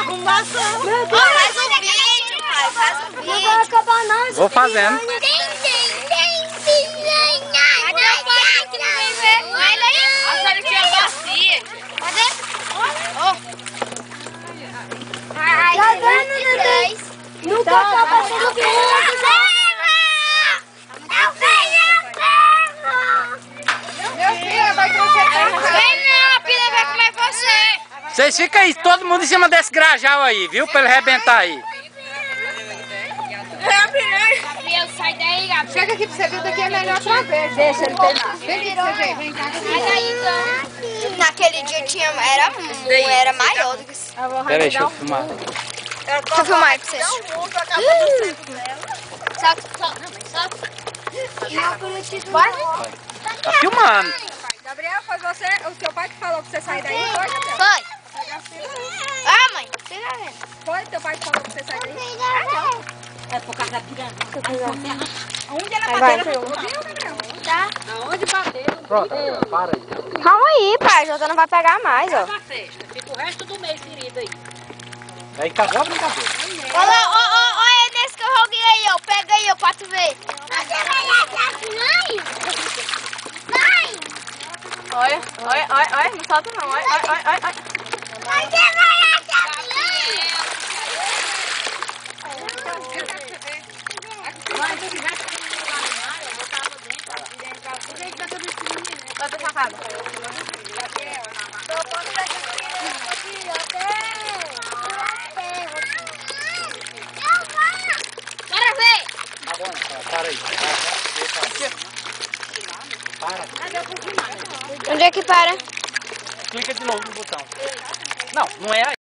tô com maçã. Faz um vídeo, pai. Faz um vídeo. Não vai acabar não. Vou fazendo. Cadê o pai que não vem ver? Olha aí. A senhora tinha bacia. Cadê? Tá vendo, neném? Nunca acaba sendo Meu filho, vai crescer. Vem não, a Pila vai comer você. Vocês ficam aí, todo mundo em cima desse grajal aí, viu? Pra ele arrebentar aí. Gabriel, sai daí, Gabriel. Chega aqui pra você ver, daqui é melhor outra vez. Deixa ele pegar. Vem aqui pra você ver, vem cá. Sai daí, então. Naquele dia era maior do que isso. Pera aí, deixa eu filmar. Deixa eu filmar aí pra vocês. Vai. Tá filmando. Gabriel, foi você, o seu pai que falou pra você sair daí? Foi, Gabriel? Foi. Ah, mãe. Foi teu pai que falou pra você sair daí? É por causa da piranha. Onde ela Vai. bateu? Viu, Gabriel? Tá. Aonde bateu? Pronto, para aí. Calma aí, pai. Jota não vai pegar mais, ó. Pra festa. Fica o resto do mês ferido aí. Aí acabou a brincadeira. Olha nesse que eu joguei aí, ó. Pega aí, ó, pra tu ver. Você vai lá atrás, mãe? Mãe! Olha, não solta não. Olha. Você vai lá atrás, Bota essa casa. Bora ver! Tá bom, para aí. Para. Onde é que para? Clica de novo no botão. Não, não é aí.